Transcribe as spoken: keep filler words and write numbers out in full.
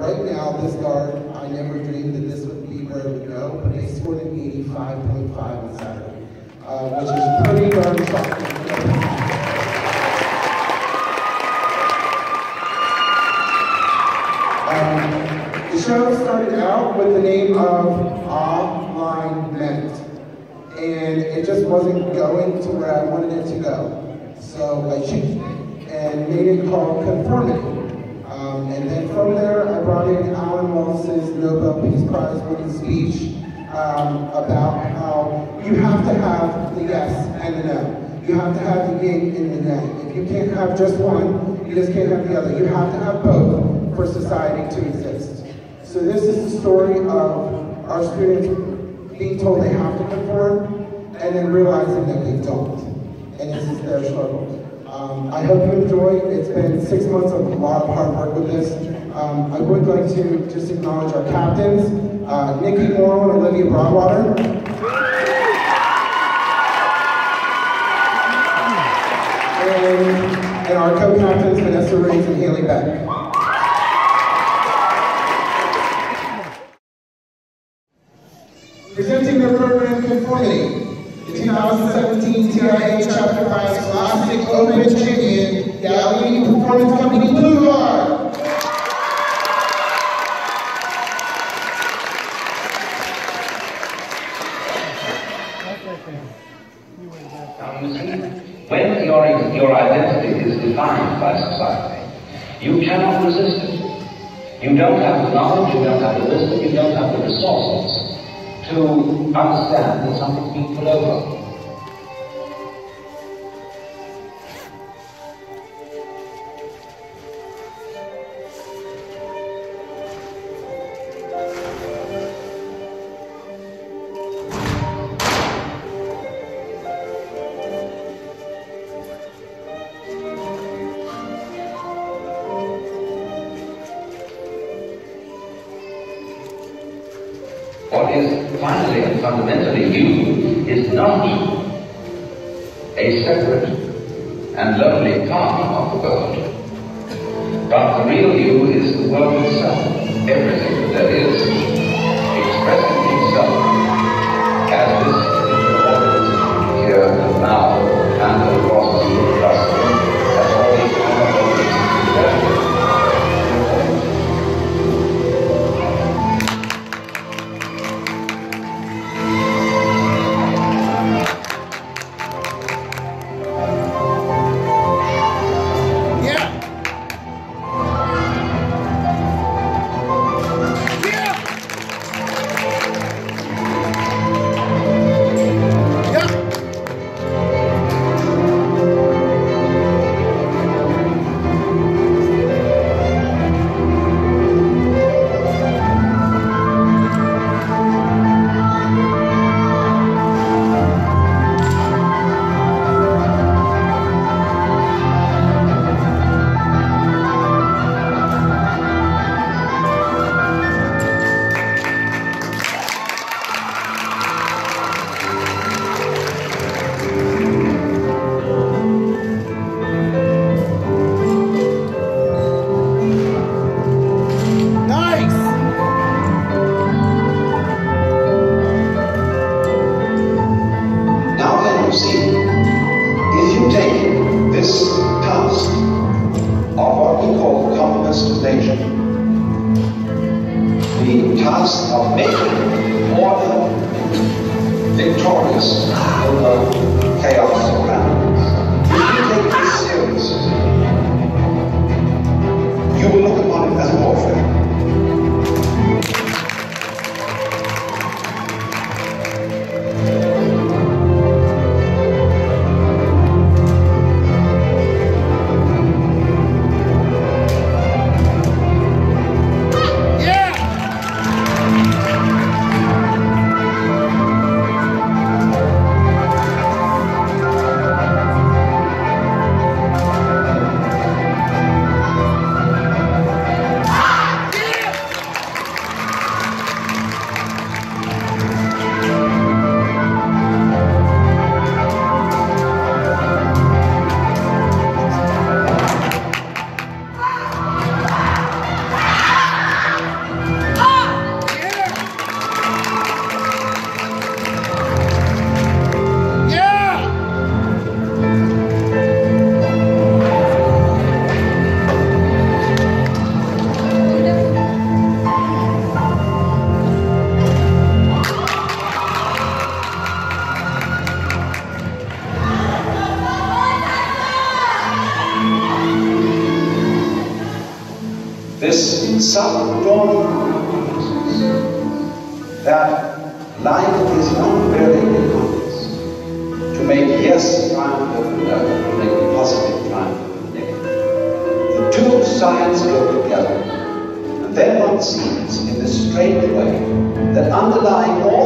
right now, this guard, I never dreamed that this would be where it would go, but they scored an eighty-five point five on Saturday, uh, which is pretty darn shocking. Um, the show started out with the name of Alignment, and it just wasn't going to where I wanted it to go. So I changed it and made it called Conformity. Um, and then from there, I brought in Alan Wallace's Nobel Peace Prize winning speech um, about how you have to have the yes and the no. You have to have the yin and the yang. If you can't have just one, you just can't have the other. You have to have both for society to exist. So this is the story of our students being told they have to conform and then realizing that they don't. And this is their struggle. Um, I hope you enjoy. It's been six months of a lot of hard work with this. Um, I would like to just acknowledge our captains, uh, Nikki Morrow and Olivia Broadwater. And, and our co-captains, Vanessa Riggs and Haley Beck. Presenting their program Conformity, the two thousand seventeen T I A Chapter five Scholastic Open Champion, the Allegany Performance Company Blue Guard. Now you see, when your, your identity is defined by society, you cannot resist it. You don't have the knowledge, you don't have the wisdom, you don't have the resources to understand that something's being put over. What is finally and fundamentally you is not a separate and lonely part of the world, but the real you is the world itself, everything that is, expressing itself as this organism here and now and across the universe, as all these other organisms together. The task of making order victorious over chaos around us. If you take this seriously, you will look upon it as warfare. this self-dawning consciousness that life is not very complex. To make yes triumph over no, to make positive triumph over negative. The two sides go together, and then one sees in this strange way that underlying all